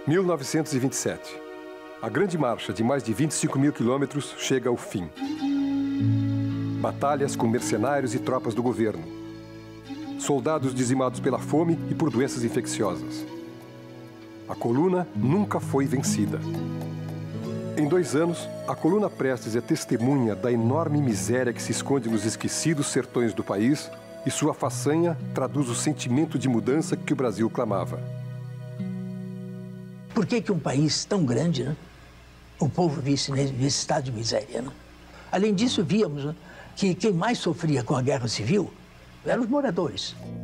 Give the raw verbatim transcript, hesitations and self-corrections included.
mil novecentos e vinte e sete. A grande marcha de mais de vinte e cinco mil quilômetros chega ao fim. Batalhas com mercenários e tropas do governo. Soldados dizimados pela fome e por doenças infecciosas. A coluna nunca foi vencida. Em dois anos, a coluna Prestes é testemunha da enorme miséria que se esconde nos esquecidos sertões do país e sua façanha traduz o sentimento de mudança que o Brasil clamava. Por que que um país tão grande, né, o povo visse nesse estado de miséria? Né? Além disso, víamos, né, que quem mais sofria com a guerra civil eram os moradores.